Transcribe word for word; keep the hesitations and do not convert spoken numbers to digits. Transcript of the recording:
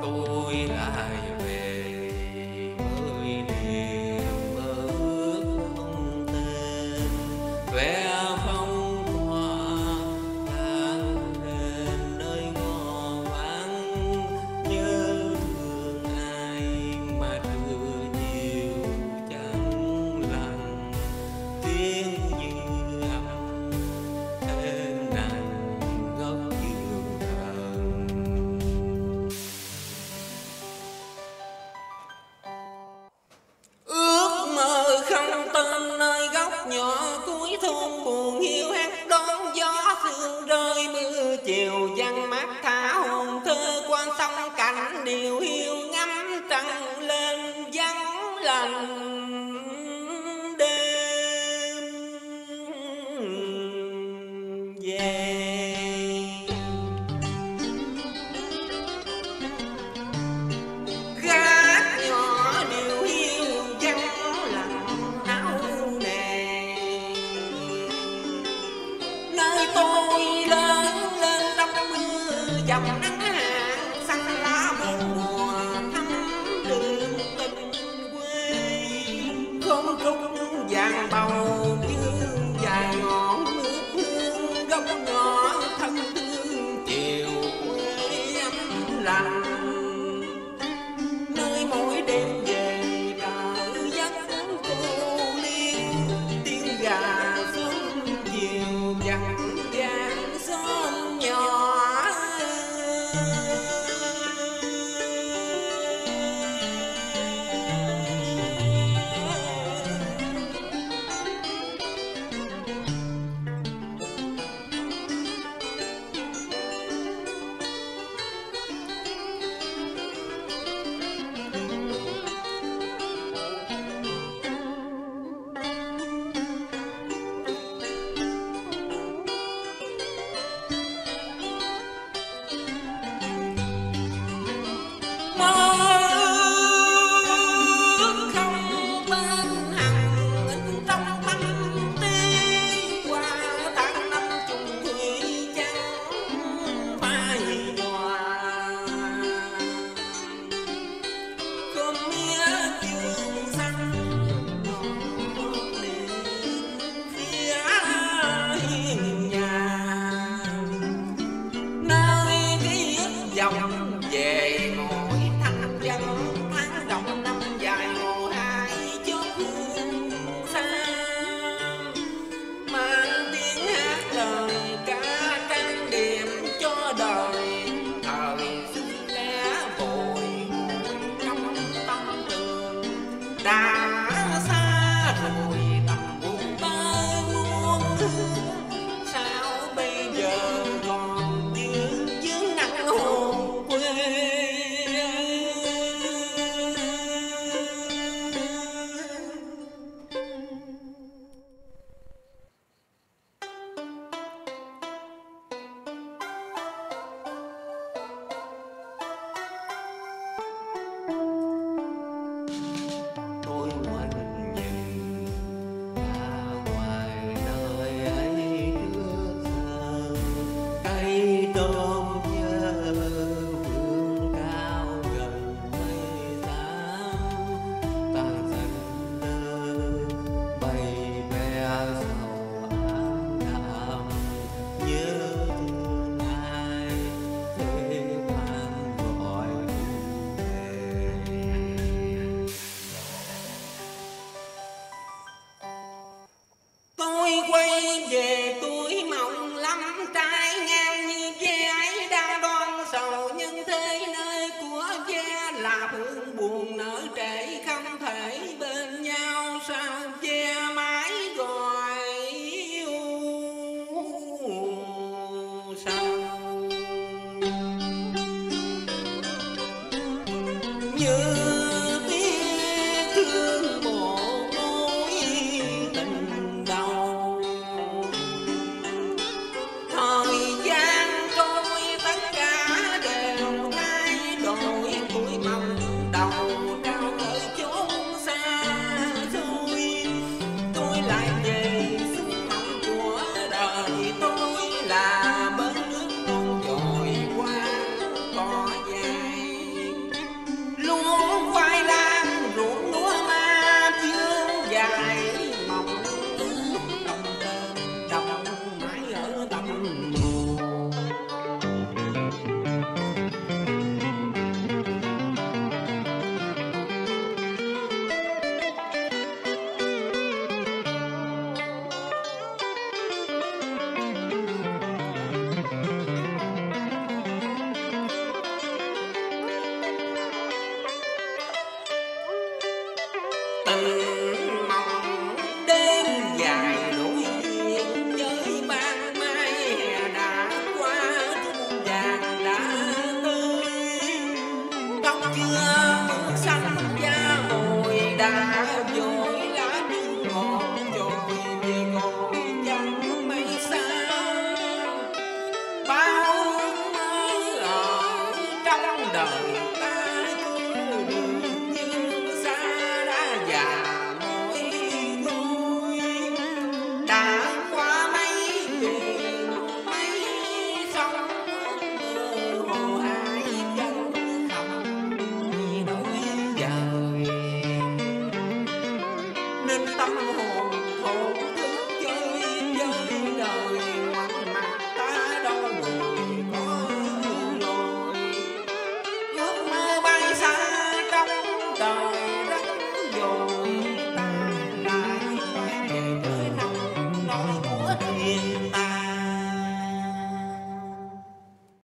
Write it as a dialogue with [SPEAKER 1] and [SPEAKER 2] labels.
[SPEAKER 1] tôi lại về với niềm mơ ước không tên, vẽ phong hoa lãng lên nơi ngõ vắng, nhớ thương ai mà đưa nhiều chẳng lành, tiếng như âm thế nặng góc giường thần. Ước mơ không tên nơi góc nhỏ cuối thôn buồn hiu hắt đón gió sương rơi mưa chiều giăng mắt thả hồn thơ quan sông cảnh điều hiu ngắm trăng lên vắng lành đêm về. Gác nhỏ điều hiu vắng lặng áo nề, nơi tôi lớn lên trong mưa dầm nắng hạn xanh lá một mùa thắm đường tình quê, không trúc vàng bầu dương dài ngọn nước hương góc nhỏ thân thương chiều quê ấm lành, nơi mỗi đêm về trở giấc cô liên, tiếng gà xuân chiều vẳng vang xóm nhỏ. Dòng về mỗi thanh dân tháng đồng năm dài ngồi hai chốt hương xa, mang tiếng hát lời ca trang điểm cho đời thời xưa kẻ bồi hồi trong tâm trường đã xa rồi tầm buồn ta muôn hương, sao bây giờ còn dương dương nặng hồn quê. Tôi ngoảnh nhìn ra ngoài nơi ấy trước giờ, cây đom nhớ vươn cao gần mây xám, tàn dần lơ bay ve sầu ám đạm, nhớ thương ai thế mang gọi về. Tôi quay về